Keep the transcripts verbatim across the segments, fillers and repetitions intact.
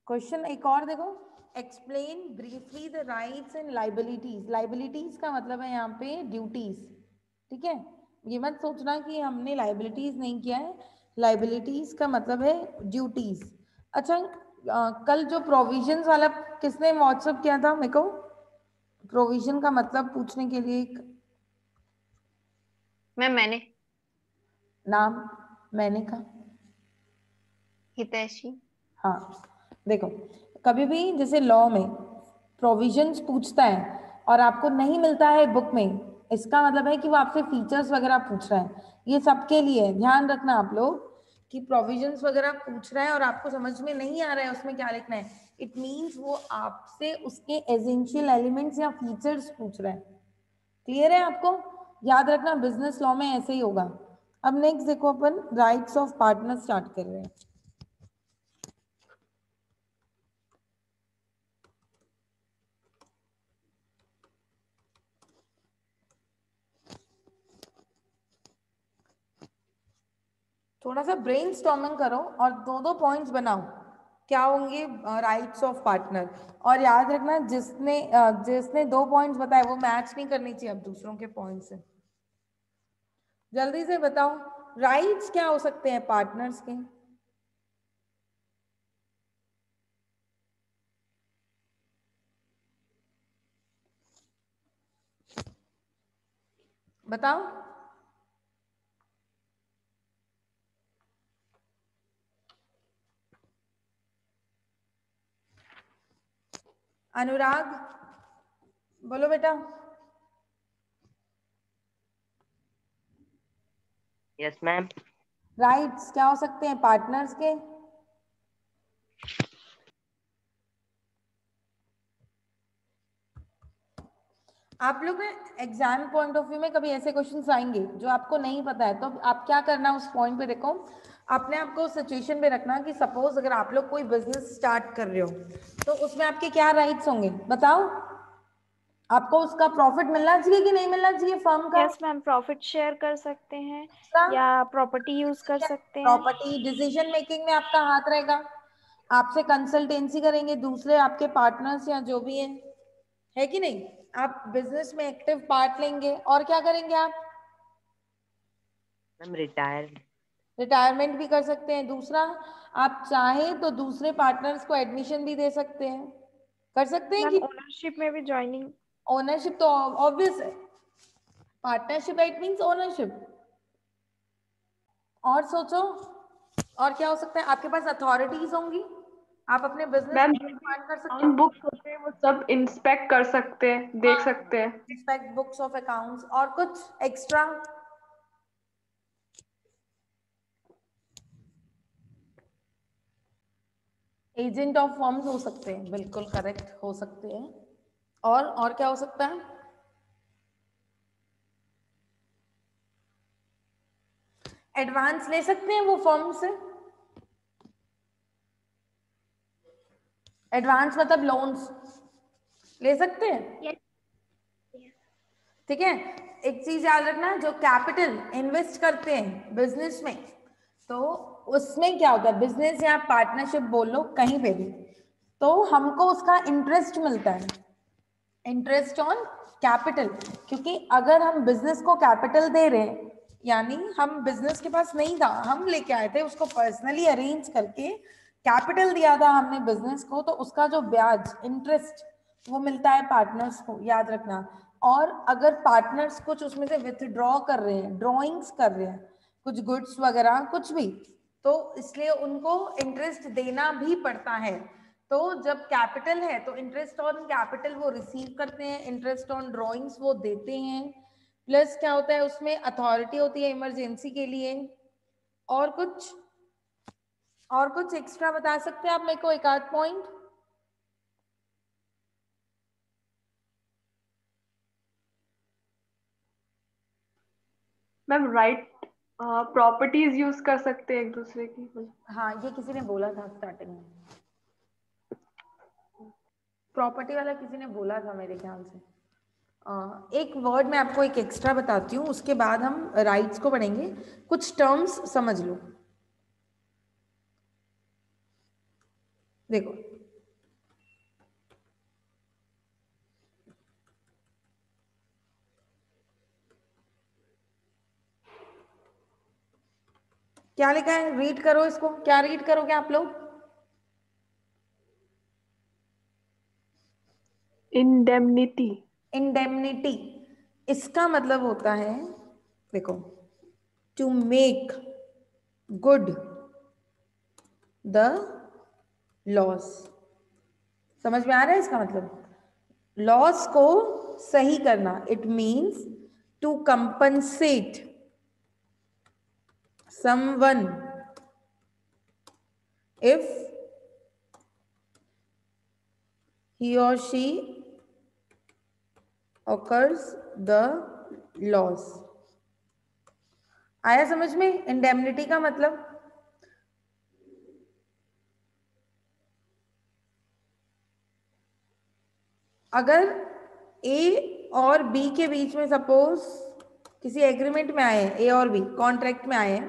Question एक और देखो, explain briefly the rights and liabilities. Liabilities का मतलब है यहाँ पे ड्यूटीज, ठीक है। ये मत सोचना कि हमने लाइबिलिटीज नहीं किया है, लाइबिलिटीज का मतलब है ड्यूटीज। अच्छा, आ, कल जो प्रोविजंस वाला किसने व्हाट्सअप किया था मेरे को, प्रोविजन का मतलब पूछने के लिए? एक मैम मैंने। नाम मैंने कहा, हितैषी। हाँ। देखो, कभी भी जैसे लॉ में प्रोविजंस पूछता है और आपको नहीं मिलता है बुक में, इसका मतलब है कि वो आपसे फीचर्स वगैरह पूछ रहा है। ये सबके लिए है, ध्यान रखना आप लोग कि प्रोविजंस वगैरह पूछ रहा है और आपको समझ में नहीं आ रहा है उसमें क्या लिखना है, इट मीन्स वो आपसे उसके एसेंशियल एलिमेंट्स या फीचर्स पूछ रहा है। क्लियर है आपको? याद रखना, बिजनेस लॉ में ऐसे ही होगा। अब नेक्स्ट देखो, अपन राइट्स ऑफ पार्टनर स्टार्ट कर रहे हैं। थोड़ा सा ब्रेन स्टॉर्मिंग करो और दो दो पॉइंट्स बनाओ, क्या होंगे राइट्स ऑफ पार्टनर। और याद रखना, जिसने अ, जिसने दो पॉइंट्स बताए वो मैच नहीं करनी चाहिए अब दूसरों के पॉइंट से। जल्दी से बताओ, राइट्स क्या हो सकते हैं पार्टनर्स के? बताओ। अनुराग बोलो बेटा। Yes ma'am. राइट्स क्या हो सकते हैं पार्टनर्स के? आप लोग ना एग्जाम पॉइंट ऑफ व्यू में कभी ऐसे क्वेश्चंस आएंगे जो आपको नहीं पता है, तो आप क्या करना उस पॉइंट पे, देखो अपने आप को सिचुएशन में रखना कि सपोज अगर आप लोग कोई बिजनेस स्टार्ट कर रहे हो तो उसमें आपके क्या राइट्स होंगे, बताओ। आपको उसका प्रॉफिट मिलना चाहिए कि नहीं मिलना चाहिए फर्म का? यस मैम, प्रॉफिट शेयर कर सकते हैं या प्रॉपर्टी यूज कर सकते हैं। प्रॉपर्टी डिसीजन मेकिंग में आपका हाथ रहेगा, आपसे कंसल्टेंसी करेंगे दूसरे आपके पार्टनर्स या जो भी है है कि नहीं? आप बिजनेस में एक्टिव पार्ट लेंगे और क्या करेंगे आप? Ma'am retire. रिटायरमेंट भी कर सकते हैं। दूसरा, आप चाहें तो दूसरे पार्टनर्स को एडमिशन भी दे सकते हैं, कर सकते हैं मैम कि? ओनरशिप में भी ज्वाइनिंग। ओनरशिप तो ऑब्वियस है, पार्टनरशिप इट मींस ओनरशिप। और सोचो, और क्या हो सकता है? आपके पास अथॉरिटीज होंगी, आप अपने बिजनेस मैम को एक्सपांड कर सकते हम हैं। बुक्स होते हैं वो सब इंस्पेक्ट कर सकते हैं, देख सकते हैं। Inspect books of accounts. और कुछ एक्स्ट्रा? एजेंट ऑफ फर्म्स हो सकते हैं, बिल्कुल करेक्ट हो सकते हैं। और और क्या हो सकता है? एडवांस ले सकते हैं वो फर्म से, एडवांस मतलब लोन्स ले सकते हैं, ठीक है। एक चीज याद रखना, जो कैपिटल इन्वेस्ट करते हैं बिजनेस में, तो उसमें क्या होता है, बिजनेस या पार्टनरशिप बोल लो कहीं पे भी, तो हमको उसका इंटरेस्ट मिलता है, इंटरेस्ट ऑन कैपिटल। क्योंकि अगर हम बिजनेस को कैपिटल दे रहे हैं, यानी हम बिजनेस के पास नहीं था, हम लेके आए थे उसको पर्सनली अरेंज करके, कैपिटल दिया था हमने बिजनेस को, तो उसका जो ब्याज इंटरेस्ट वो मिलता है पार्टनर्स को, याद रखना। और अगर पार्टनर्स कुछ उसमें से विथड्रॉ कर रहे हैं, ड्रॉइंग्स कर रहे हैं, कुछ गुड्स वगैरह कुछ भी, तो इसलिए उनको इंटरेस्ट देना भी पड़ता है। तो जब कैपिटल है तो इंटरेस्ट ऑन कैपिटल वो रिसीव करते हैं, इंटरेस्ट ऑन ड्रॉइंग्स वो देते हैं, प्लस क्या होता है उसमें अथॉरिटी होती है इमरजेंसी के लिए। और कुछ, और कुछ एक्स्ट्रा बता सकते हैं आप मेरे को एक आध point? Ma'am right, properties use कर सकते हैं एक दूसरे की। हाँ, ये किसी ने बोला था स्टार्टिंग में, प्रॉपर्टी वाला किसी ने बोला था मेरे ख्याल से। Uh, एक वर्ड मैं आपको एक एक्स्ट्रा बताती हूँ, उसके बाद हम राइट्स को पढ़ेंगे। कुछ टर्म्स समझ लो। देखो, क्या लिखा है, रीड करो इसको, क्या रीड करोगे आप लोग? इंडेमनिटी। इंडेमनिटी, इसका मतलब होता है, देखो, to make good the loss. समझ में आ रहा है इसका मतलब? लॉस को सही करना, it means to compensate someone if he or she occurs the loss। आया समझ में इंडेमनिटी का मतलब? अगर ए और बी के बीच में सपोज किसी एग्रीमेंट में आए हैं, ए और बी कॉन्ट्रैक्ट में आए हैं,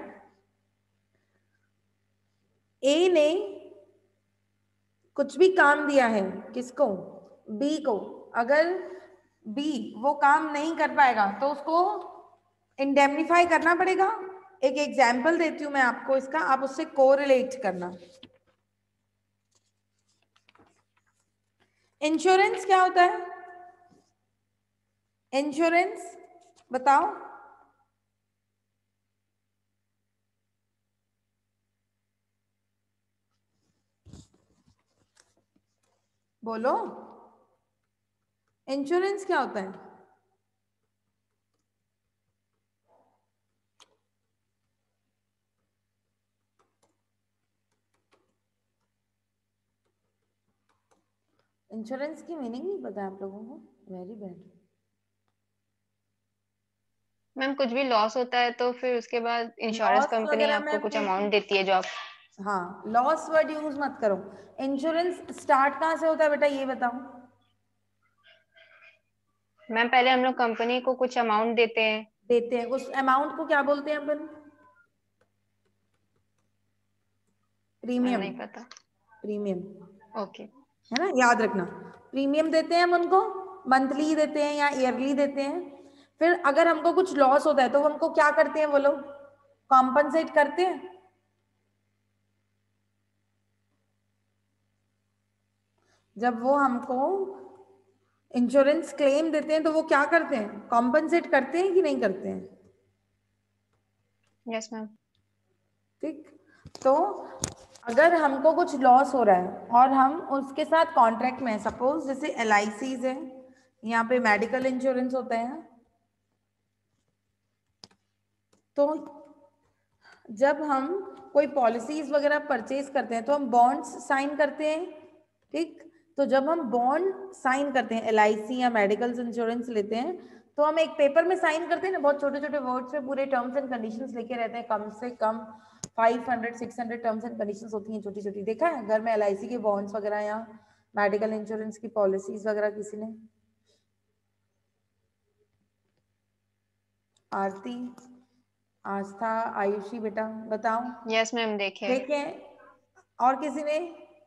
ए ने कुछ भी काम दिया है किसको, बी को, अगर बी वो काम नहीं कर पाएगा तो उसको इंडेमनीफाई करना पड़ेगा। एक एग्जाम्पल देती हूं मैं आपको इसका, आप उससे कोरिलेट करना। इंश्योरेंस क्या होता है? इंश्योरेंस बताओ। बोलो, इंश्योरेंस क्या होता है? इंश्योरेंस की मीनिंग नहीं पता है आप लोगों को? Very bad. मैम कुछ भी लॉस होता है तो फिर उसके बाद इंश्योरेंस कंपनी आपको कुछ अमाउंट देती है जो आप, हाँ, लॉस वर्ड यूज मत करो। इंश्योरेंस स्टार्ट कहाँ से होता है बेटा, ये बताओ। मैम पहले हम लोग कंपनी को कुछ अमाउंट देते हैं। देते हैं, उस अमाउंट को क्या बोलते हैं अपन? प्रीमियम। नहीं पता। प्रीमियम, ओके, है ना, याद रखना। प्रीमियम देते हैं हम उनको, मंथली देते हैं या ईयरली देते हैं। फिर अगर हमको कुछ लॉस होता है तो हमको क्या करते हैं वो लोग, कॉम्पनसेट करते हैं। जब वो हमको इंश्योरेंस क्लेम देते हैं तो वो क्या करते हैं, कॉम्पनसेट करते हैं कि नहीं करते हैं? Yes ma'am. ठीक, तो अगर हमको कुछ लॉस हो रहा है और हम उसके साथ कॉन्ट्रैक्ट में, सपोज जैसे एल आई सीज है, यहाँ पे मेडिकल इंश्योरेंस होते हैं, तो जब हम कोई पॉलिसीज वगैरह परचेज करते हैं तो हम बॉन्ड्स साइन करते हैं। ठीक, तो जब हम बॉन्ड साइन करते हैं, एल आई सी या मेडिकल इंश्योरेंस लेते हैं, तो हम एक पेपर में साइन करते हैं ना, बहुत छोटे छोटे वर्ड्स में पूरे टर्म्स एंड कंडीशंस लिखे रहते हैं, कम से कम five hundred six hundred terms and conditions होती हैं छोटी छोटी। देखा है घर में एल आई सी के बॉन्ड्स वगैरह या मेडिकल इंश्योरेंस की पॉलिसीज वगैरह किसी ने? आरती, आस्था, आयुषी बेटा बताओ। यस मैम देखे। देखे, और किसी ने?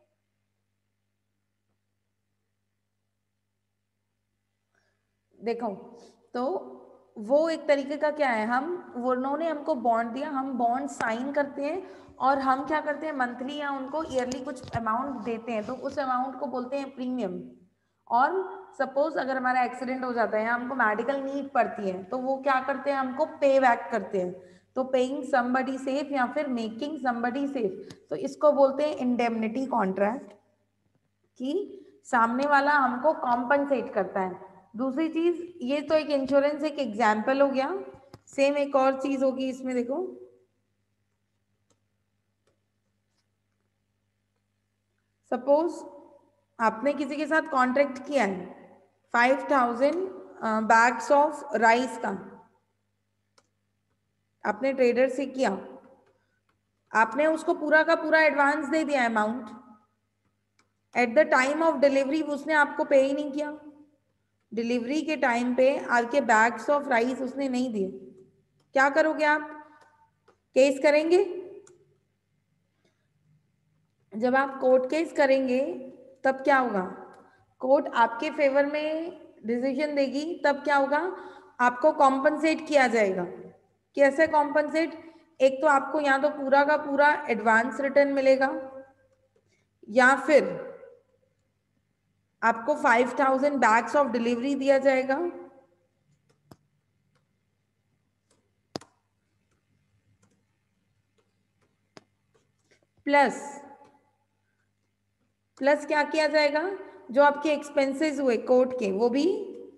देखो, तो वो एक तरीके का क्या है, हम वो उन्होंने हमको बॉन्ड दिया, हम बॉन्ड साइन करते हैं और हम क्या करते हैं, मंथली या उनको ईयरली कुछ अमाउंट देते हैं, तो उस अमाउंट को बोलते हैं प्रीमियम। और सपोज अगर हमारा एक्सीडेंट हो जाता है या हमको मेडिकल नीड पड़ती है तो वो क्या करते हैं, हमको पे बैक करते हैं। तो पेइंग समबडी सेफ या फिर मेकिंग समबडी सेफ, तो इसको बोलते हैं इंडेमनिटी कॉन्ट्रैक्ट, कि सामने वाला हमको कॉम्पनसेट करता है। दूसरी चीज, ये तो एक इंश्योरेंस एक एग्जाम्पल हो गया, सेम एक और चीज होगी इसमें, देखो, सपोज आपने किसी के साथ कॉन्ट्रैक्ट किया है five thousand bags of rice का, आपने ट्रेडर से किया, आपने उसको पूरा का पूरा एडवांस दे दिया amount, at the time of delivery उसने आपको पे ही नहीं किया, डिलीवरी के टाइम पे आपके बैग्स ऑफ राइस उसने नहीं दिए, क्या करोगे आप? केस करेंगे। जब आप कोर्ट केस करेंगे तब क्या होगा, कोर्ट आपके फेवर में डिसीजन देगी, तब क्या होगा, आपको कॉम्पनसेट किया जाएगा। कैसे कॉम्पनसेट? एक तो आपको यहाँ तो पूरा का पूरा एडवांस रिटर्न मिलेगा, या फिर आपको five thousand bags of delivery दिया जाएगा, प्लस प्लस क्या किया जाएगा, जो आपके एक्सपेंसेस हुए कोर्ट के वो भी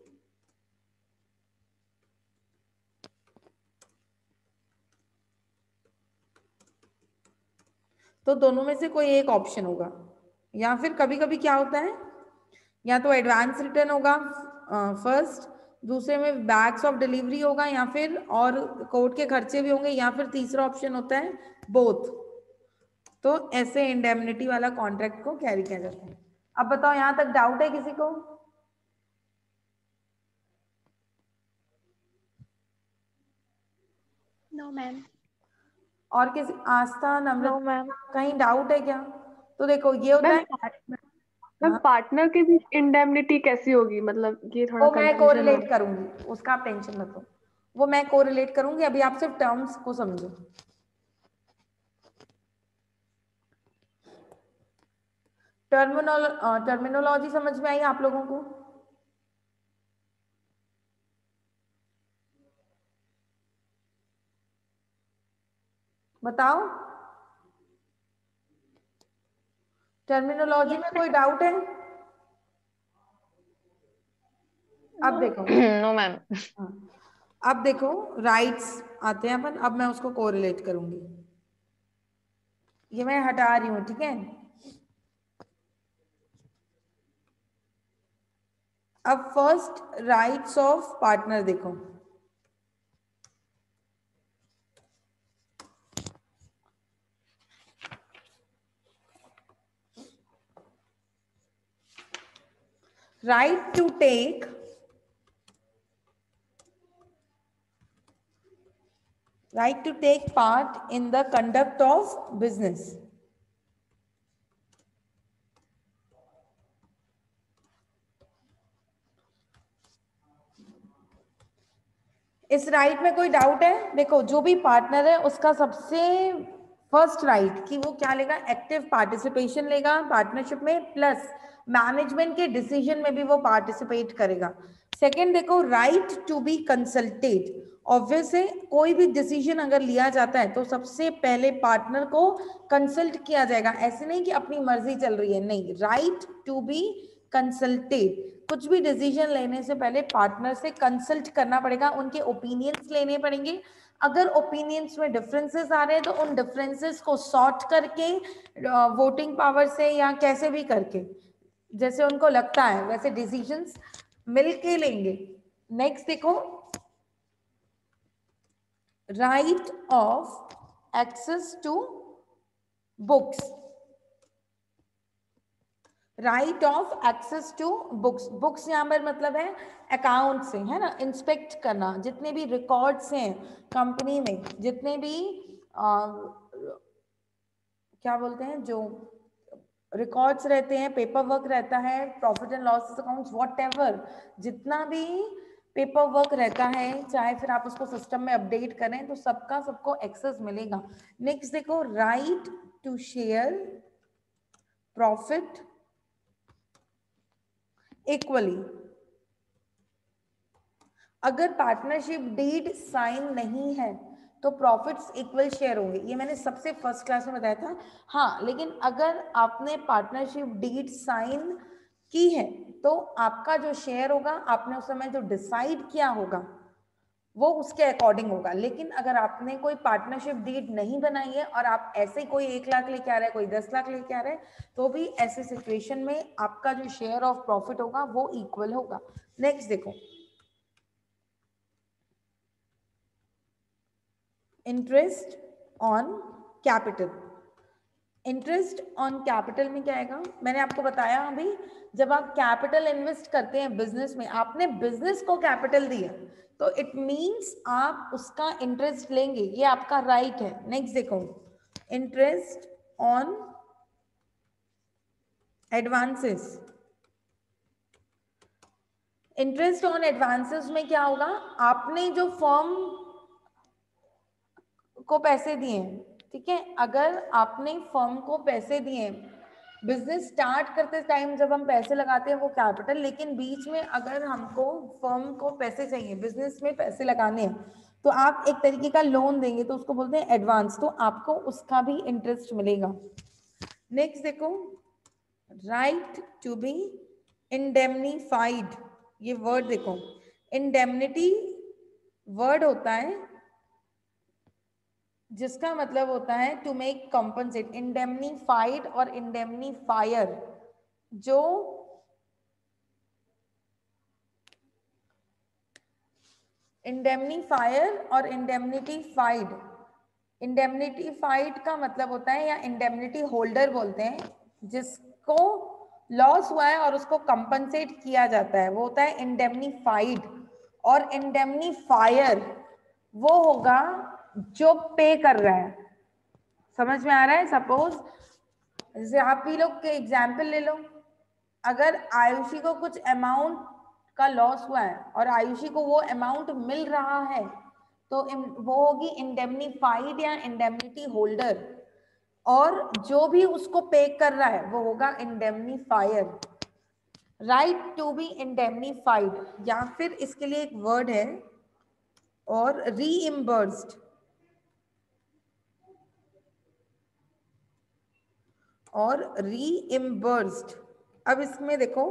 तो दोनों में से कोई एक ऑप्शन होगा। या फिर कभी कभी क्या होता है, या तो एडवांस रिटर्न होगा फर्स्ट, दूसरे में बैग्स ऑफ डिलीवरी होगा, या फिर और कोर्ट के खर्चे भी होंगे, या फिर तीसरा ऑप्शन होता है बोथ। तो ऐसे इंडेमनिटी वाला कॉन्ट्रैक्ट को कैरी किया जाता है। अब बताओ यहां तक डाउट है किसी को? No ma'am. और किसी, आस्था, नम्रता, नो मैम। कहीं डाउट है क्या? तो देखो ये होता मैम है, मैम हाँ, पार्टनर के बीच इंडेमनिटी कैसी होगी, मतलब ये थोड़ा वो मैं कंफ्यूजन हो कोरिलेट करूंगी, उसका आप टेंशन मत लो, वो मैं कोरिलेट करूंगी। अभी आप सिर्फ टर्म्स को समझो। टर्मिनोल टर्मिनोलॉजी समझ में आई आप लोगों को? बताओ, टर्मिनोलॉजी में कोई डाउट है? अब देखो, नो मैम। हाँ, अब देखो राइट्स आते हैं अपन, अब मैं उसको कोरिलेट करूंगी। ये मैं हटा रही हूं, ठीक है। अब फर्स्ट राइट्स ऑफ पार्टनर देखो, right to take right to take part in the conduct of business. इस राइट right में कोई डाउट है? देखो जो भी पार्टनर है उसका सबसे फर्स्ट राइट right कि वो क्या लेगा, एक्टिव पार्टिसिपेशन लेगा पार्टनरशिप में, प्लस मैनेजमेंट के डिसीजन में भी वो पार्टिसिपेट करेगा। सेकंड देखो, right to be consulted, obvious है कोई भी डिसीजन अगर लिया जाता है तो सबसे पहले पार्टनर को कंसल्ट किया जाएगा। ऐसे नहीं कि अपनी मर्जी चल रही है, नहीं, राइट टू बी कंसल्टेड, कुछ भी डिसीजन लेने से पहले पार्टनर से कंसल्ट करना पड़ेगा, उनके ओपिनियंस लेने पड़ेंगे। अगर ओपिनियंस में डिफरेंसेस आ रहे हैं तो उन डिफरेंसेस को सॉर्ट करके वोटिंग पावर से या कैसे भी करके, जैसे उनको लगता है वैसे डिसीजंस मिलके लेंगे। नेक्स्ट देखो, right of access to books, right of access to books, books यहाँ पर मतलब है अकाउंट से, है ना, इंस्पेक्ट करना, जितने भी रिकॉर्ड्स हैं कंपनी में, जितने भी आ, क्या बोलते हैं, जो रिकॉर्ड्स रहते हैं, पेपर वर्क रहता है, profit and loss accounts, whatever, जितना भी पेपर वर्क रहता है, चाहे फिर आप उसको सिस्टम में अपडेट करें, तो सबका सबको एक्सेस मिलेगा। नेक्स्ट देखो, right to share profit equally, अगर पार्टनरशिप डीड साइन नहीं है तो प्रॉफिट्स इक्वल शेयर होंगे, ये मैंने सबसे फर्स्ट क्लास में बताया था। हाँ, लेकिन अगर आपने पार्टनरशिप डीड साइन की है तो आपका जो शेयर होगा, आपने उस समय जो डिसाइड किया होगा वो उसके अकॉर्डिंग होगा। लेकिन अगर आपने कोई पार्टनरशिप डीड नहीं बनाई है और आप ऐसे कोई एक लाख लेके आ रहा है, कोई दस लाख लेके आ रहा है, तो भी ऐसे सिचुएशन में आपका जो शेयर ऑफ प्रॉफिट होगा वो इक्वल होगा। नेक्स्ट देखो, interest on capital, interest on capital में क्या आएगा, मैंने आपको बताया अभी, जब आप कैपिटल इन्वेस्ट करते हैं बिजनेस में, आपने बिजनेस को कैपिटल दिया तो इट मींस आप उसका इंटरेस्ट लेंगे, ये आपका राइट right है। नेक्स्ट देखो, interest on advances, interest on advances में क्या होगा, आपने जो फर्म को पैसे दिए, ठीक है, अगर आपने फर्म को पैसे दिए, बिजनेस स्टार्ट करते टाइम जब हम पैसे लगाते हैं वो कैपिटल, लेकिन बीच में अगर हमको फर्म को पैसे चाहिए, बिजनेस में पैसे लगाने हैं, तो आप एक तरीके का लोन देंगे तो उसको बोलते हैं एडवांस, तो आपको उसका भी इंटरेस्ट मिलेगा। नेक्स्ट देखो, राइट टू बी इंडेमनीफाइड, ये वर्ड देखो, इंडेमनिटी वर्ड होता है जिसका मतलब होता है टू मेक कंपनसेट। इंडेमनीफाइड और इंडेमनीफायर, जो इंडेमनीफायर और इंडेमनिटीफाइड, इंडेमनिटीफाइड का मतलब होता है, या इंडेमनिटी होल्डर बोलते हैं, जिसको लॉस हुआ है और उसको कंपनसेट किया जाता है, वो होता है इंडेमनीफाइड। और इंडेमनीफायर वो होगा जो पे कर रहा है। समझ में आ रहा है? सपोज जैसे आप ही लोग के एग्जाम्पल ले लो, अगर आयुषी को कुछ अमाउंट का लॉस हुआ है और आयुषी को वो अमाउंट मिल रहा है, तो वो होगी इंडेमनीफाइड या इंडेमनिटी होल्डर, और जो भी उसको पे कर रहा है वो होगा indemnifier. Right to be indemnified, या फिर इसके लिए एक वर्ड है और रीइम्बर्स्ड, और रीइम्बर्स्ड। अब इसमें देखो,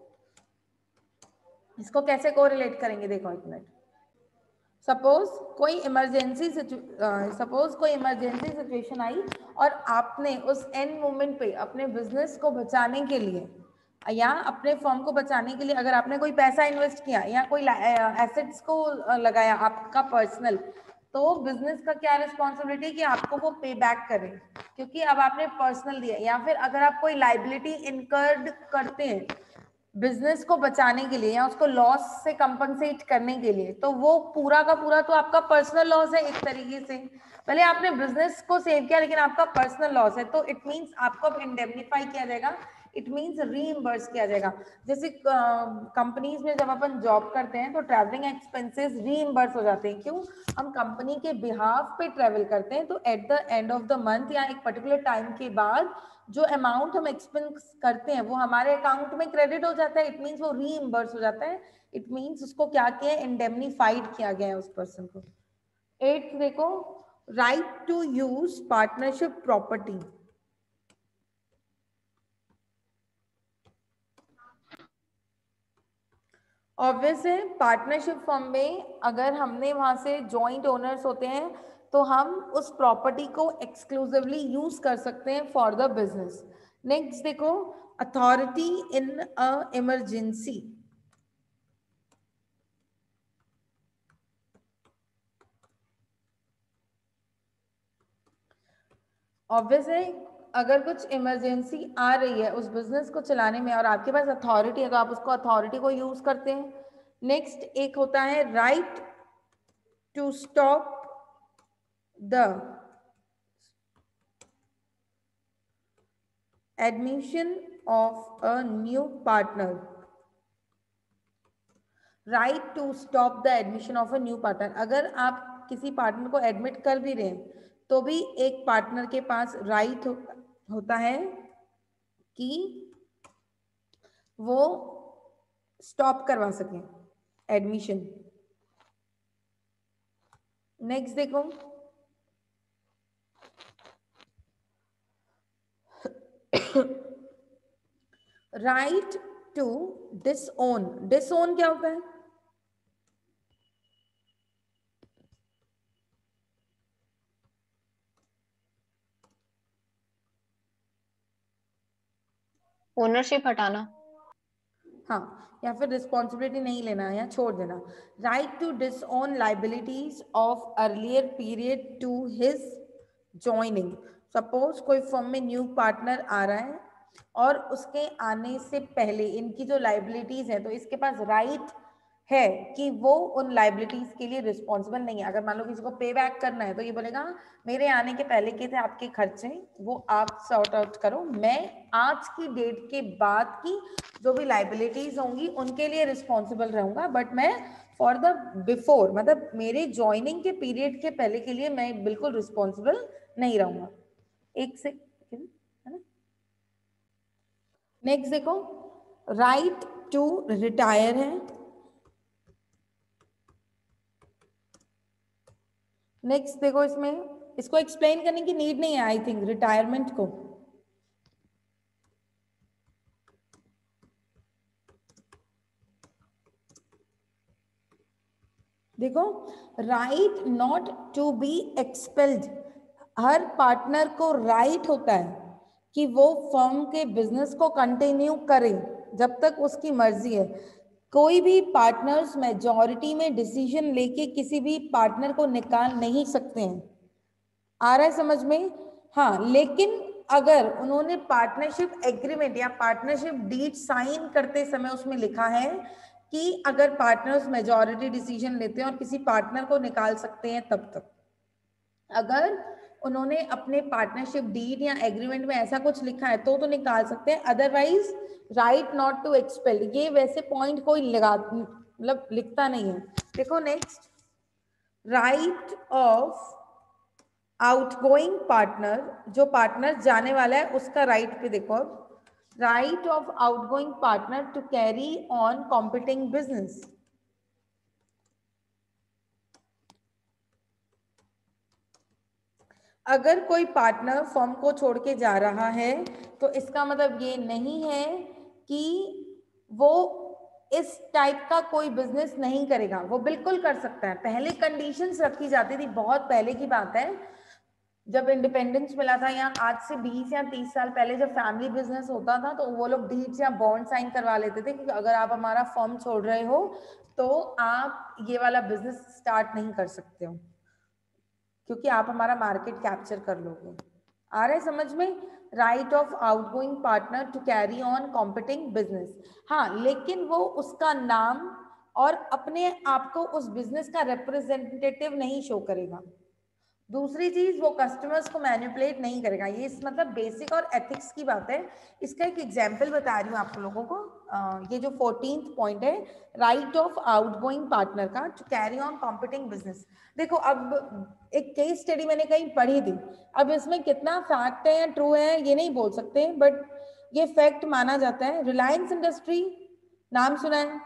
इसको कैसे कोरिलेट करेंगे, देखो एक मिनट। सपोज कोई इमरजेंसी सपोज कोई इमरजेंसी सिचुएशन आई और आपने उस एंड मोमेंट पे अपने बिजनेस को बचाने के लिए या अपने फर्म को बचाने के लिए अगर आपने कोई पैसा इन्वेस्ट किया या कोई एसेट्स को लगाया आपका पर्सनल, तो बिजनेस का क्या रिस्पॉन्सिबिलिटी कि आपको वो पे बैक करे, क्योंकि अब आपने पर्सनल दिया। या फिर अगर आप कोई लाइबिलिटी इनकर्ड करते हैं बिजनेस को बचाने के लिए या उसको लॉस से कंपनसेट करने के लिए, तो वो पूरा का पूरा तो आपका पर्सनल लॉस है एक तरीके से। पहले आपने बिजनेस को सेव किया लेकिन आपका पर्सनल लॉस है, तो इट मींस आपको अब इंडेमनीफाई किया जाएगा, इट मींस रीइंबर्स किया जाएगा। जैसे कंपनीज uh, में जब अपन जॉब करते हैं तो ट्रैवलिंग एक्सपेंसेस रीइंबर्स हो जाते हैं। क्यों? हम कंपनी के बिहाफ पे ट्रैवल करते हैं, तो at the end of the month या एक पर्टिकुलर टाइम के बाद जो अमाउंट हम एक्सपेंस करते हैं वो हमारे अकाउंट में क्रेडिट हो जाता है, इट मींस वो रीइंबर्स हो जाता है, इट मींस उसको क्या किया है, इंडेमनीफाइड किया गया है उस पर्सन को। एट देखो, right to use partnership property. Obvious है, पार्टनरशिप फर्म में अगर हमने वहां से जॉइंट ओनर्स होते हैं तो हम उस प्रॉपर्टी को एक्सक्लूसिवली यूज कर सकते हैं फॉर द बिजनेस। नेक्स्ट देखो, authority in a emergency. Obvious है, अगर कुछ इमरजेंसी आ रही है उस बिजनेस को चलाने में और आपके पास अथॉरिटी है तो आप उसको अथॉरिटी को यूज करते हैं। नेक्स्ट एक होता है right to stop the admission of a new partner. Right to stop the admission of a new partner, अगर आप किसी पार्टनर को एडमिट कर भी रहे हैं तो भी एक पार्टनर के पास राइट हो, होता है कि वो स्टॉप करवा सके एडमिशन। नेक्स्ट देखो, राइट टू डिसओन। डिसओन क्या होता है? ओनरशिप हटाना। हाँ, या फिर रिस्पॉन्सिबिलिटी नहीं लेना या छोड़ देना। Right to disown liabilities of earlier period to his joining. Suppose कोई फर्म में न्यू पार्टनर आ रहा है और उसके आने से पहले इनकी जो लाइबिलिटीज है तो इसके पास राइट है कि वो उन लाइबिलिटीज के लिए रिस्पॉन्सिबल नहीं है। अगर मान लो किसी को पे बैक करना है तो ये बोलेगा मेरे आने के पहले के थे आपके खर्चे, वो आप सॉर्ट आउट करो, मैं आज की डेट के बाद की जो भी लाइबिलिटीज होंगी उनके लिए रिस्पॉन्सिबल रहूंगा, बट मैं फॉर द बिफोर मतलब मेरे ज्वाइनिंग के पीरियड के पहले के लिए मैं बिल्कुल रिस्पॉन्सिबल नहीं रहूंगा। एक से है ना। नेक्स्ट देखो, राइट टू रिटायर है। नेक्स्ट देखो, इसमें इसको एक्सप्लेन करने की नीड नहीं है आई थिंक, रिटायरमेंट को। देखो, right not to be expelled, हर पार्टनर को राइट right होता है कि वो फर्म के बिजनेस को कंटिन्यू करे जब तक उसकी मर्जी है। कोई भी पार्टनर्स मेजॉरिटी में डिसीजन लेके किसी भी पार्टनर को निकाल नहीं सकते हैं। आ रहा है समझ में? हाँ, लेकिन अगर उन्होंने पार्टनरशिप एग्रीमेंट या पार्टनरशिप डीड साइन करते समय उसमें लिखा है कि अगर पार्टनर्स मेजॉरिटी डिसीजन लेते हैं और किसी पार्टनर को निकाल सकते हैं तब तक, अगर उन्होंने अपने पार्टनरशिप डीड या एग्रीमेंट में ऐसा कुछ लिखा है तो तो निकाल सकते हैं, otherwise right not to expel, ये वैसे पॉइंट कोई लगा मतलब लिखता नहीं है। देखो next, right of outgoing partner, जो पार्टनर जाने वाला है उसका राइट right पे देखो, अब right of outgoing partner to carry on competing business. अगर कोई पार्टनर फर्म को छोड़ के जा रहा है तो इसका मतलब ये नहीं है कि वो इस टाइप का कोई बिजनेस नहीं करेगा, वो बिल्कुल कर सकता है। पहले कंडीशंस रखी जाती थी, बहुत पहले की बात है, जब इंडिपेंडेंस मिला था, या आज से बीस या तीस साल पहले जब फैमिली बिजनेस होता था तो वो लोग डीड्स या बॉन्ड साइन करवा लेते थे कि अगर आप हमारा फर्म छोड़ रहे हो तो आप ये वाला बिजनेस स्टार्ट नहीं कर सकते हो क्योंकि आप हमारा मार्केट कैप्चर कर लोगे। आ रहा है समझ में? Right of outgoing partner to carry on competing business. हाँ, लेकिन वो उसका नाम और अपने आप को उस बिजनेस का रिप्रेजेंटेटिव नहीं शो करेगा। दूसरी चीज, वो कस्टमर्स को मैनिपुलेट नहीं करेगा। ये इस मतलब बेसिक और एथिक्स की बात है। इसका एक एग्जांपल बता रही हूँ आप लोगों को। आ, ये जो फोर्टीन्थ पॉइंट है, राइट ऑफ आउटगोइंग पार्टनर का to carry on competing business. देखो, अब एक केस स्टडी मैंने कहीं पढ़ी थी, अब इसमें कितना फैक्ट है या ट्रू है ये नहीं बोल सकते, बट ये फैक्ट माना जाता है। रिलायंस इंडस्ट्री नाम सुना है?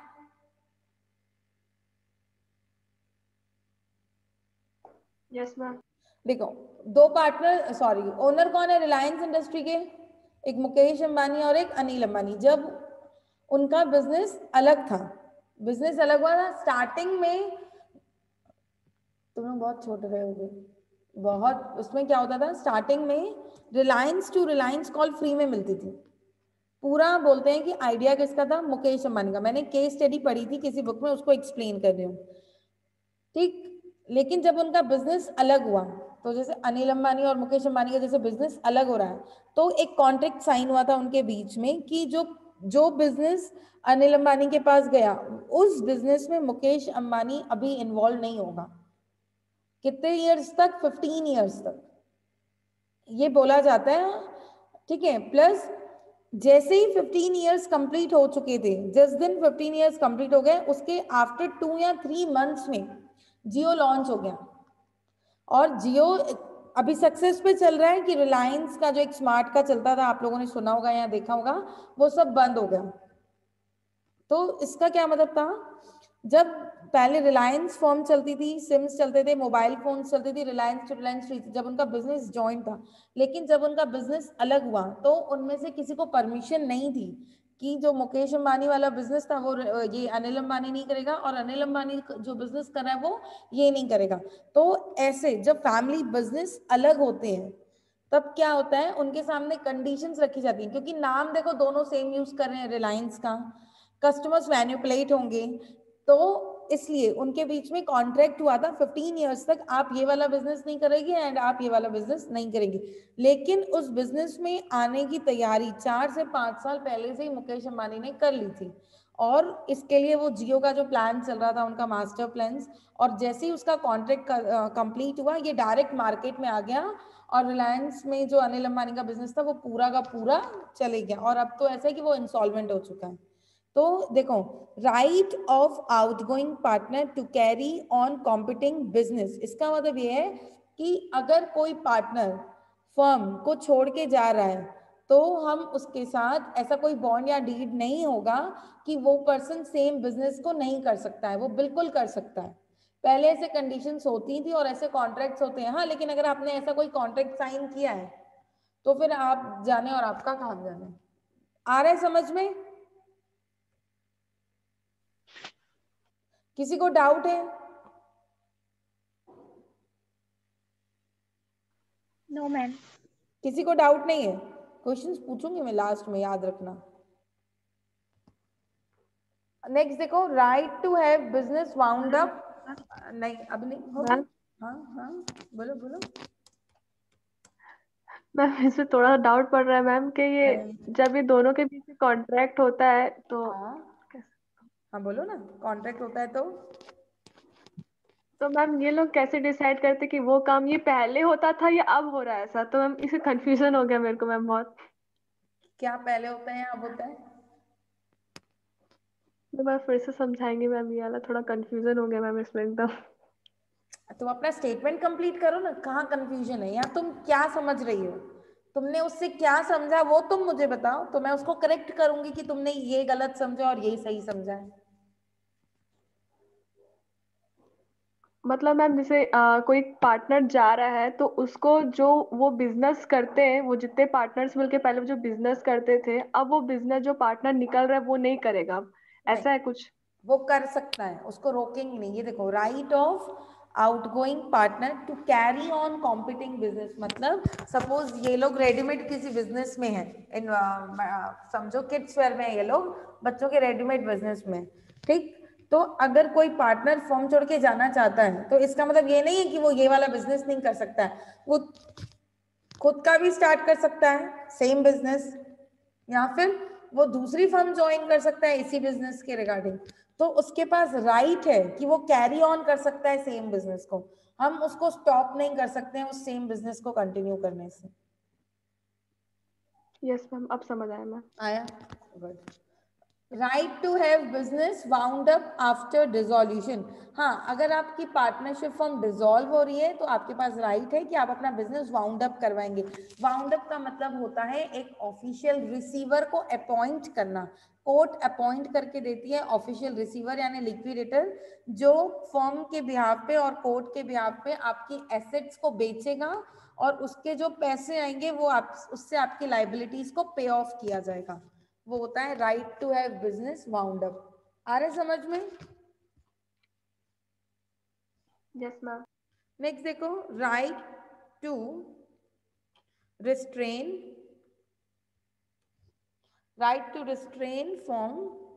Yes ma'am. देखो, दो पार्टनर, सॉरी ओनर कौन है रिलायंस इंडस्ट्री के? एक मुकेश अंबानी और एक अनिल अंबानी। जब उनका बिजनेस अलग था, बिजनेस अलग हुआ था स्टार्टिंग में, तुम लोग बहुत छोटे रहे होगे बहुत, उसमें क्या होता था स्टार्टिंग में, Reliance to Reliance call free में मिलती थी। पूरा बोलते हैं कि आइडिया किसका था? मुकेश अंबानी का। मैंने केस स्टडी पढ़ी थी किसी बुक में, उसको एक्सप्लेन कर रही हूँ, ठीक। लेकिन जब उनका बिजनेस अलग हुआ, तो जैसे अनिल अंबानी और मुकेश अंबानी का जैसे बिजनेस अलग हो रहा है, तो एक कॉन्ट्रैक्ट साइन हुआ था उनके बीच में कि जो जो बिजनेस अनिल अंबानी के पास गया उस बिजनेस में मुकेश अंबानी अभी इन्वॉल्व नहीं होगा। कितने इयर्स तक? फिफ्टीन इयर्स तक ये बोला जाता है, ठीक है। प्लस जैसे ही फिफ्टीन इयर्स कंप्लीट हो चुके थे, जिस दिन फिफ्टीन इयर्स कंप्लीट हो गए, उसके आफ्टर टू या थ्री मंथ्स में जियो लॉन्च हो गया। और जियो अभी सक्सेस पे चल रहा है कि रिलायंस का जो एक स्मार्ट का चलता था, आप लोगों ने सुना होगा या देखा होगा, वो सब बंद हो गया। तो इसका क्या मतलब था? जब पहले रिलायंस फर्म चलती थी, सिम्स चलते थे, मोबाइल फोन चलती थी, रिलायंस टू रिलायंस फ्री, जब उनका बिजनेस जॉइंट था। लेकिन जब उनका बिजनेस अलग हुआ तो उनमें से किसी को परमिशन नहीं थी कि जो मुकेश अंबानी वाला बिजनेस था वो ये अनिल अंबानी नहीं करेगा, और अनिल अंबानी जो बिजनेस कर रहा है वो ये नहीं करेगा। तो ऐसे जब फैमिली बिजनेस अलग होते हैं तब क्या होता है, उनके सामने कंडीशंस रखी जाती हैं, क्योंकि नाम देखो दोनों सेम यूज कर रहे हैं रिलायंस का, कस्टमर्स मैनिपुलेट होंगे, तो इसलिए उनके बीच में कॉन्ट्रैक्ट हुआ था फिफ्टीन इयर्स तक आप ये वाला बिजनेस नहीं करेंगे एंड आप ये वाला बिजनेस नहीं करेंगे। लेकिन उस बिजनेस में आने की तैयारी चार से पांच साल पहले से ही मुकेश अंबानी ने कर ली थी, और इसके लिए वो जियो का जो प्लान चल रहा था उनका मास्टर प्लान्स, और जैसे ही उसका कॉन्ट्रैक्ट कंप्लीट हुआ ये डायरेक्ट मार्केट में आ गया और रिलायंस में जो अनिल अंबानी का बिजनेस था वो पूरा का पूरा चले गया और अब तो ऐसा है कि वो इंसॉल्वेंट हो चुका है। तो देखो, right of outgoing partner to carry on competing business, इसका मतलब ये है कि अगर कोई पार्टनर फर्म को छोड़ के जा रहा है तो हम उसके साथ ऐसा कोई बॉन्ड या डीड नहीं होगा कि वो पर्सन सेम बिजनेस को नहीं कर सकता है, वो बिल्कुल कर सकता है। पहले ऐसे कंडीशंस होती थी और ऐसे कॉन्ट्रैक्ट्स होते हैं, हाँ, लेकिन अगर आपने ऐसा कोई कॉन्ट्रैक्ट साइन किया है तो फिर आप जाने और आपका काम जाने। आ रहा है समझ में? किसी को डाउट है? No ma'am. किसी को डाउट नहीं है? क्वेश्चंस पूछूंगी मैं लास्ट में, याद रखना। नेक्स्ट देखो, right to have business wound up. नहीं अभी नहीं हो गया। हाँ हाँ बोलो बोलो। मैम इसमें थोड़ा डाउट पड़ रहा है मैम कि ये जब ये दोनों के बीच कॉन्ट्रैक्ट होता है तो हाँ हाँ बोलो ना, कॉन्ट्रैक्ट होता है तो तो मैम ये लोग कैसे डिसाइड करते कि वो काम ये पहले होता था या अब हो रहा है ऐसा? तो मैम इसे कंफ्यूजन हो गया मेरे को मैम बहुत। क्या पहले होता है या अब होता है? तो मैम फिर से समझाएंगे मैम, ये वाला थोड़ा कंफ्यूजन हो गया मैम इसमें एकदम। तुम अपना स्टेटमेंट कंप्लीट करो ना, कहाँ कंफ्यूजन है या तुम क्या समझ रही हो? तुमने उससे क्या समझा वो तुम मुझे बताओ, तो मैं उसको करेक्ट करूंगी कि तुमने ये गलत समझा और यही सही समझा है। मतलब मैम जैसे अ, कोई पार्टनर जा रहा है तो उसको जो वो बिजनेस करते हैं, वो जितने पार्टनर्स मिलके पहले जो बिजनेस करते थे, अब वो बिजनेस जो पार्टनर निकल रहा है वो नहीं करेगा अब, नहीं, ऐसा है कुछ? वो कर सकता है, उसको रोकेंगे नहीं। ये देखो, right of outgoing partner to carry on competing business, मतलब सपोज ये लोग रेडीमेड किसी बिजनेस में है, इन समझो किड्स वेयर में है, ये लोग बच्चों के रेडीमेड बिजनेस में, ठीक। तो अगर कोई पार्टनर फॉर्म छोड़ के जाना चाहता है तो इसका मतलब ये नहीं है कि वो ये वाला बिजनेस नहीं कर सकता है, वो खुद का भी स्टार्ट कर सकता है सेम बिजनेस, या फिर वो दूसरी फर्म ज्वाइन कर सकता है इसी बिजनेस के रिगार्डिंग। तो उसके पास राइट है कि वो कैरी ऑन कर सकता है सेम बिजनेस को, हम उसको स्टॉप नहीं कर सकते हैं उस सेम बिजनेस को कंटिन्यू करने से। यस मैम, अब समझ आया मैम। आया? Good. Right to have business wound up after dissolution, हाँ, अगर आपकी पार्टनरशिप फॉर्म डिसॉल्व हो रही है तो आपके पास राइट है कि आप अपना बिजनेस वाउंड अप करवाएंगे। वाउंड अप का मतलब होता है एक ऑफिशियल रिसीवर को अपॉइंट करना, कोर्ट अपॉइंट करके देती है ऑफिशियल रिसीवर यानी लिक्विडेटर, जो फर्म के बिहाफ पे और कोर्ट के बिहाफ पे आपकी एसेट्स को बेचेगा और उसके जो पैसे आएंगे वो आप उससे आपकी लाइबिलिटीज को पे ऑफ किया जाएगा। वो होता है right to have business wound up. आ रहे समझ में? Yes ma'am. नेक्स्ट देखो, right to restrain, right to restrain from,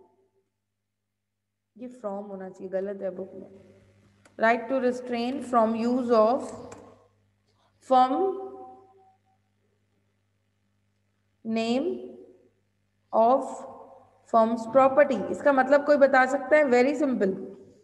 ये फ्रॉम होना चाहिए, गलत है बुक में, right to restrain from use of firm name of firm's property. इसका मतलब कोई बता सकता है? वेरी सिंपल,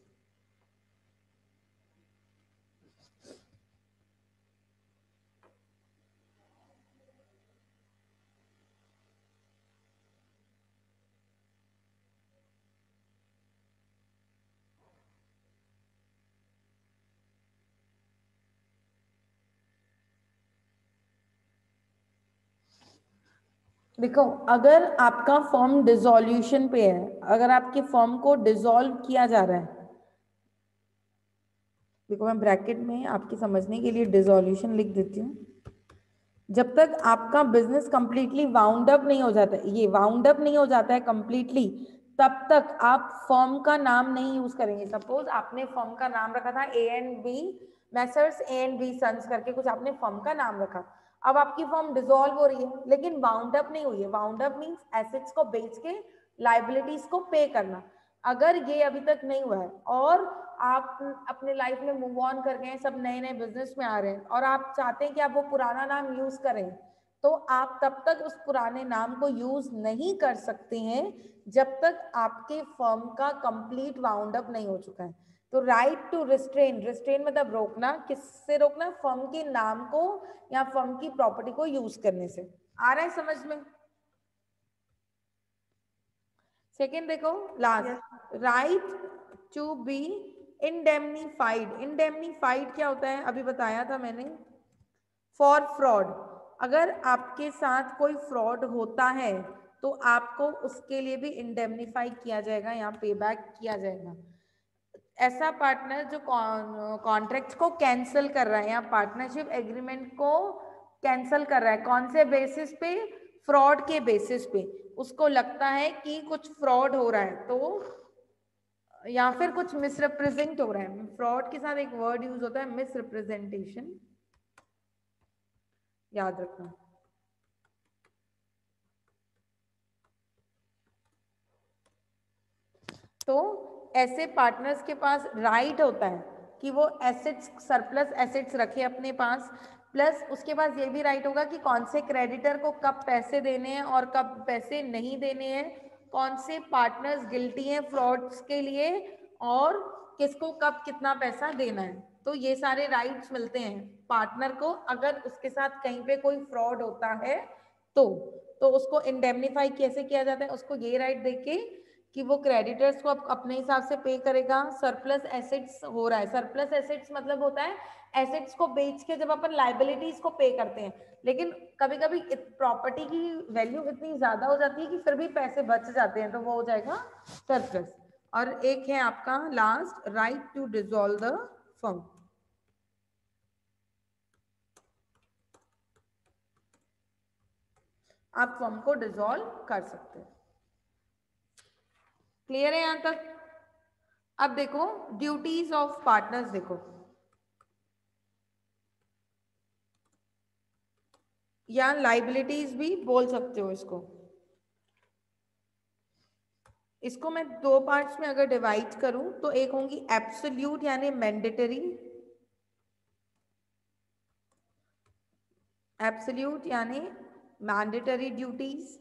देखो, अगर आपका फॉर्म डिसोल्यूशन पे है, अगर आपके फॉर्म को डिसॉल्व किया जा रहा है, देखो मैं ब्रैकेट में आपके समझने के लिए डिसोल्यूशन लिख देती हूँ, जब तक आपका बिजनेस कंप्लीटली वाउंड अप नहीं हो जाता, ये वाउंड अप नहीं हो जाता है कंप्लीटली, तब तक आप फर्म का नाम नहीं यूज करेंगे। सपोज आपने फर्म का नाम रखा था A and B messrs A and B sons करके कुछ आपने फर्म का नाम रखा, अब आपकी फर्म डिसॉल्व हो रही है लेकिन वाउंड अप नहीं हुई है। वाउंड अप मींस एसेट्स को बेच के लाइबिलिटीज को पे करना। अगर ये अभी तक नहीं हुआ है और आप अपने लाइफ में मूव ऑन कर गए हैं, सब नए नए बिजनेस में आ रहे हैं और आप चाहते हैं कि आप वो पुराना नाम यूज करें, तो आप तब तक उस पुराने नाम को यूज नहीं कर सकते हैं जब तक आपके फर्म का कंप्लीट वाउंड अप नहीं हो चुका है। तो राइट टू रिस्ट्रेन, रिस्ट्रेन मतलब रोकना, किससे रोकना? फर्म के नाम को या फर्म की प्रॉपर्टी को यूज करने से। आ रहा है समझ में? सेकेंड देखो last, right to be indemnified. Indemnified क्या होता है? अभी बताया था मैंने, फॉर फ्रॉड। अगर आपके साथ कोई फ्रॉड होता है तो आपको उसके लिए भी इंडेमनीफाई किया जाएगा या पे बैक किया जाएगा। ऐसा पार्टनर जो कॉन्ट्रैक्ट को कैंसिल कर रहा है या पार्टनरशिप एग्रीमेंट को कैंसिल कर रहा है, कौन से बेसिस पे? फ्रॉड के बेसिस पे। उसको लगता है कि कुछ फ्रॉड हो रहा है तो, या फिर कुछ मिसरिप्रेजेंट हो रहा है। फ्रॉड के साथ एक वर्ड यूज होता है मिसरिप्रेजेंटेशन, याद रखना। तो ऐसे पार्टनर्स के पास राइट होता है कि वो एसेट्स, सरप्लस एसेट्स रखे अपने पास, प्लस उसके पास ये भी राइट होगा कि कौन से क्रेडिटर को कब पैसे देने हैं और कब पैसे नहीं देने हैं, कौन से पार्टनर्स गिल्टी हैं फ्रॉड्स के लिए और किसको कब कितना पैसा देना है। तो ये सारे राइट्स मिलते हैं पार्टनर को। अगर उसके साथ कहीं पे कोई फ्रॉड होता है तो तो उसको इंडेमनीफाई कैसे किया जाता है? उसको ये राइट देके कि वो क्रेडिटर्स को अपने हिसाब से पे करेगा। सरप्लस एसेट्स हो रहा है, सरप्लस एसेट्स मतलब होता है एसेट्स को बेच के जब अपन लाइबिलिटीज को पे करते हैं, लेकिन कभी कभी प्रॉपर्टी की वैल्यू इतनी ज्यादा हो जाती है कि फिर भी पैसे बच जाते हैं, तो वो हो जाएगा सरप्लस। और एक है आपका last, right to dissolve the firm. आप फर्म को डिसॉल्व कर सकते हैं। क्लियर है यहां तक? अब देखो ड्यूटीज ऑफ पार्टनर्स, देखो या लाइबिलिटीज भी बोल सकते हो इसको। इसको मैं दो पार्ट्स में अगर डिवाइड करूं तो एक होंगी एब्सोल्यूट यानी मैंडेटरी, एब्सोल्यूट यानी मैंडेटरी ड्यूटीज,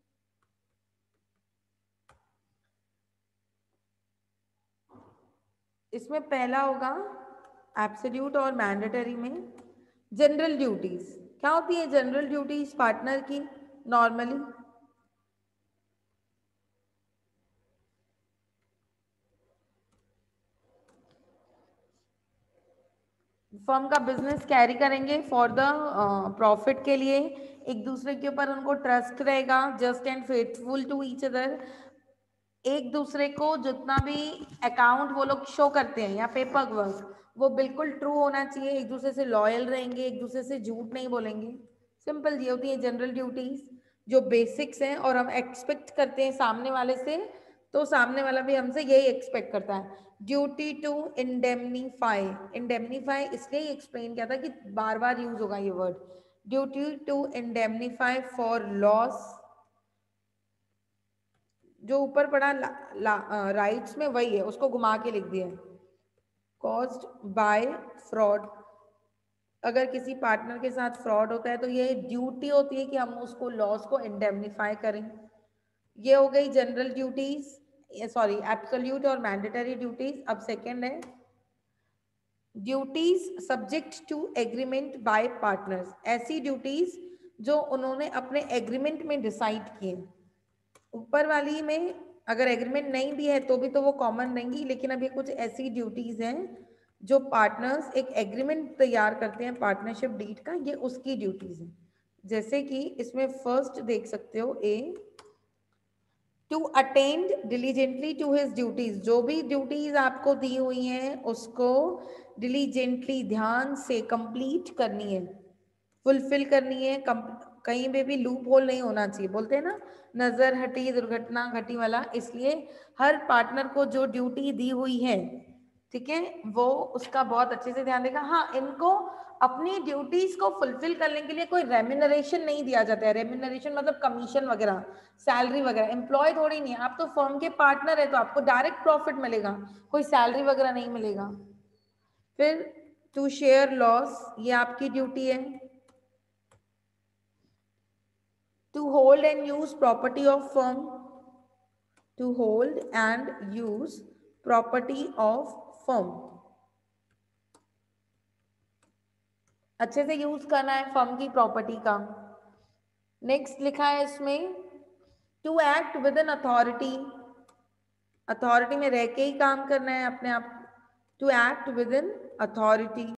इसमें पहला होगा एब्सोल्यूट और मैंडेटरी में जनरल ड्यूटीज। क्या होती है जनरल ड्यूटीज पार्टनर की? नॉर्मली फर्म का बिजनेस कैरी करेंगे फॉर द प्रॉफिट के लिए, एक दूसरे के ऊपर उनको ट्रस्ट रहेगा, just and faithful to each other. एक दूसरे को जितना भी अकाउंट वो लोग शो करते हैं या पेपर वर्क, वो बिल्कुल ट्रू होना चाहिए, एक दूसरे से लॉयल रहेंगे, एक दूसरे से झूठ नहीं बोलेंगे। सिंपल ये होती है जनरल ड्यूटीज जो बेसिक्स हैं और हम एक्सपेक्ट करते हैं सामने वाले से, तो सामने वाला भी हमसे यही एक्सपेक्ट करता है। ड्यूटी टू इंडेमनीफाई, इंडेमनीफाई इसलिए एक्सप्लेन किया था कि बार बार यूज होगा ये word. Duty to indemnify for loss, जो ऊपर पड़ा राइट्स में वही है, उसको घुमा के लिख दिया कॉज्ड बाय फ्रॉड। अगर किसी पार्टनर के साथ फ्रॉड होता है तो ये ड्यूटी होती है कि हम उसको लॉस को इंडेमनीफाई करें। ये हो गई जनरल ड्यूटीज, सॉरी एब्सोल्यूट और मैंडेटरी ड्यूटीज। अब सेकंड है duties subject to agreement by partners, ऐसी ड्यूटीज जो उन्होंने अपने एग्रीमेंट में डिसाइड किए। ऊपर वाली में अगर एग्रीमेंट नहीं भी है तो भी तो वो कॉमन रहेंगी, लेकिन अब ये कुछ ऐसी ड्यूटीज हैं जो पार्टनर्स एक एग्रीमेंट तैयार करते हैं पार्टनरशिप डीड का, ये उसकी ड्यूटीज हैं। जैसे कि इसमें फर्स्ट देख सकते हो a, to attend diligently to his duties, जो भी ड्यूटीज आपको दी हुई हैं उसको डिलीजेंटली ध्यान से कंप्लीट करनी है, फुलफिल करनी है। कहीं पे भी लूप होल नहीं होना चाहिए, बोलते हैं ना नजर हटी दुर्घटना घटी वाला। इसलिए हर पार्टनर को जो ड्यूटी दी हुई है, ठीक है, वो उसका बहुत अच्छे से ध्यान देगा। हाँ, इनको अपनी ड्यूटीज को फुलफिल करने के लिए कोई रेम्यूनरेशन नहीं दिया जाता है। रेम्यूनरेशन मतलब कमीशन वगैरह, सैलरी वगैरह। एम्प्लॉय थोड़ी नहीं है, आप तो फर्म के पार्टनर है तो आपको डायरेक्ट प्रॉफिट मिलेगा, कोई सैलरी वगैरह नहीं मिलेगा। फिर टू शेयर लॉस, ये आपकी ड्यूटी है। To hold and use property of firm, to hold and use property of firm, अच्छे से यूज करना है फर्म की प्रॉपर्टी का। नेक्स्ट लिखा है इसमें to act with an authority, authority में रह के ही काम करना है अपने आप, to act with an authority.